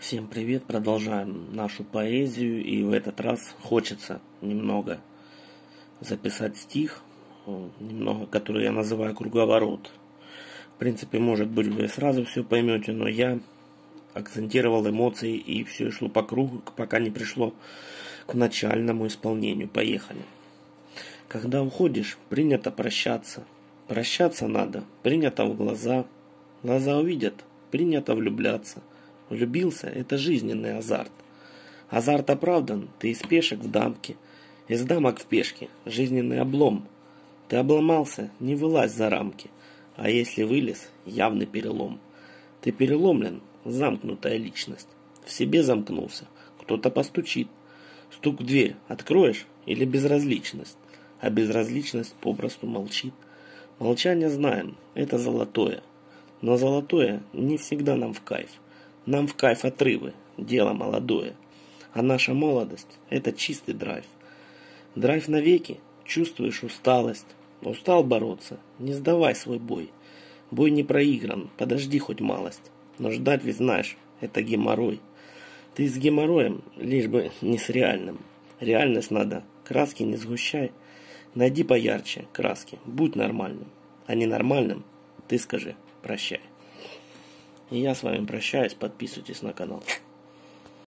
Всем привет, продолжаем нашу поэзию, и в этот раз хочется немного записать стих, немного, который я называю круговорот. В принципе, может быть, вы сразу все поймете, но я акцентировал эмоции и все шло по кругу, пока не пришло к начальному исполнению. Поехали. Когда уходишь, принято прощаться. Прощаться надо, принято в глаза. Глаза увидят, принято влюбляться. Влюбился – это жизненный азарт. Азарт оправдан, ты из пешек в дамке, из дамок в пешке – жизненный облом. Ты обломался, не вылазь за рамки, а если вылез – явный перелом. Ты переломлен, замкнутая личность, в себе замкнулся, кто-то постучит. Стук в дверь откроешь или безразличность, а безразличность попросту молчит. Молчание знаем, это золотое, но золотое не всегда нам в кайф. Нам в кайф отрывы, дело молодое. А наша молодость – это чистый драйв. Драйв навеки, чувствуешь усталость. Устал бороться, не сдавай свой бой. Бой не проигран, подожди хоть малость. Но ждать ведь знаешь, это геморрой. Ты с геморроем, лишь бы не с реальным. Реальность надо, краски не сгущай. Найди поярче краски, будь нормальным. А ненормальным ты скажи прощай. И я с вами прощаюсь, подписывайтесь на канал.